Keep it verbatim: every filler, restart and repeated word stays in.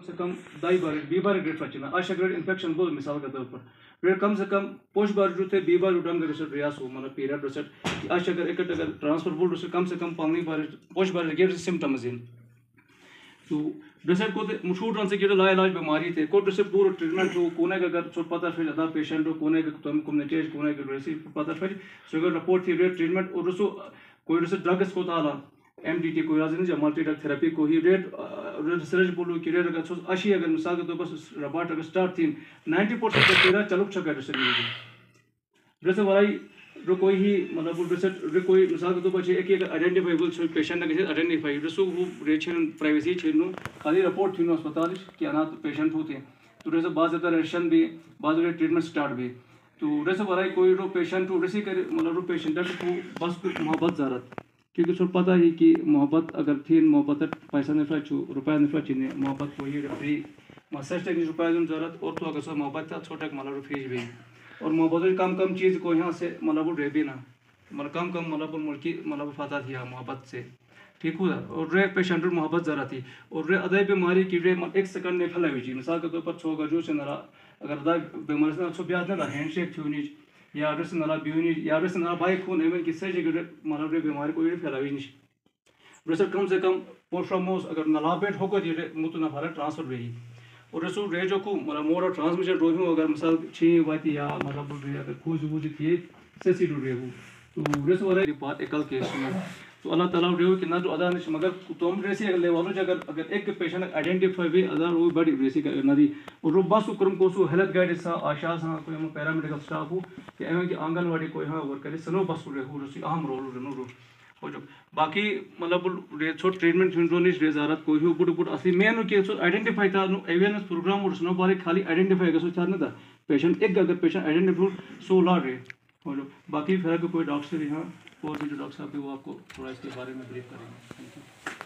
سے کم دائی بار بی بار گریڈ فچنا آشا گریڈ انفیکشن بول مثال کے طور پر گریڈ کم سے کم پوش بار جو تھے بی بار اٹھان گے رسٹ ریاس ہو مطلب پیریڈ رسٹ آشا اگر ایک اگر ٹرانسفر بول رسٹ کم سے کم پانی بار پوش بار گیٹ سمٹمز ان تو رسٹ کو مشہور رن سے گیٹ لا علاج بیماری تھے کو رسٹ پورا ٹریٹمنٹ ہو کونے کا اگر چھوٹ پتہ پھر ادا پیشنٹ ہو کونے کا تم کمیونٹیج کونے کا ریسی پتہ پھر سو اگر رپورٹ تھی ریٹ ٹریٹمنٹ اور رسو کوئی رسٹ ڈرگس کو تالا ایم ڈی ٹی کوئی راضی نہیں ملٹی ڈرگ تھراپی کو ہی ریٹ ریسرچ بولو کہ ریٹ اگر اشی اگر مثال کے طور پر رباٹ اگر اسٹارٹ تھی نائنٹی پرسینٹ تیرا چلک چھکا رسٹ نہیں رسٹ وارائی رو کوئی ہی مطلب رسٹ رو کوئی مثال کے طور پر ایک ایک آئیڈینٹیفائیبل چھو پیشنٹ اگر آئیڈینٹیفائی رسو وہ ریچھن پرائیویسی چھنو خالی رپورٹ تھی نو اسپتال کہ انات پیشنٹ ہوتے ہیں تو رسٹ بعض زیادہ ریشن بھی بعض زیادہ ٹریٹمنٹ اسٹارٹ بھی تو رسٹ وارائی کوئی رو پیشنٹ ہو رسی کرے مطلب رو پیشنٹ کو بس محبت زارت کیونکہ چھوٹ پتہ ہی کہ محبت اگر تھی محبت پیسہ نفرا چھو روپیہ نفرا چینے محبت کو یہ فری مسج تک روپیہ دن ضرورت اور تو اگر سو محبت تھا چھوٹا مطلب فیس بھی اور محبت کم کم چیز کو یہاں سے مطلب رہ بھی نا مطلب کم کم مطلب ملکی مطلب فتح تھی محبت سے ٹھیک ہوا اور رے پیشنٹ محبت ذرا تھی اور رے ادائی بیماری کی رے ایک سیکنڈ میں پھیلائی ہوئی چیز مثال کے طور پر چھو گا جو سے نرا اگر ادائی بیماری سے چھو بیات نہ ہینڈ شیک تھی ہونی یا رس نالا بیونی یا رس نالا بائی خون ایون کی سرجی مطلب بیماری کو پھیلاوی نش رسٹ کم سے کم پوشراموس اگر نالا بیٹ ہوگا یہ متنا بھارا ٹرانسفر رہی اور رسو ریجو کو مطلب مور ٹرانسمیشن روہی اگر مثال چھ واتی یا مطلب اگر کھوج ووج تھی سیسی ڈو رہے ہو تو رس والے بات ایکل کیس میں تو اللہ تعالیٰ رہو کہ نہ تو ادا نش مگر تم ریسی اگر لیوالو اگر اگر ایک پیشنٹ آئیڈینٹیفائی بھی ادا وہ بڑی ریسی نہ دی اور رو بس کرم کو سو ہیلتھ گائیڈ سا آشا سا کوئی پیرامیڈیکل سٹاف ہو کہ ایون کہ آنگن واڑی کوئی ہاں ورک کرے سلو بس رہے ہو رسی اہم رول رہنو رو ہو جو باقی مطلب چھو ٹریٹمنٹ چھو نش ریزارت کوئی ہو بڑ بڑ اصلی مین کہ سو آئیڈینٹیفائی تھا اویئرنیس پروگرام اور سنو بارے خالی آئیڈینٹیفائی گھو تھا نا پیشنٹ ایک اگر پیشنٹ آئیڈینٹیفائی سو لا رہے ہو جو باقی پھر کوئی ڈاکٹر یہاں اور جو ڈاکٹر صاحب وہ آپ کو تھوڑا اس کے بارے میں بریف کریں گے. Thank you.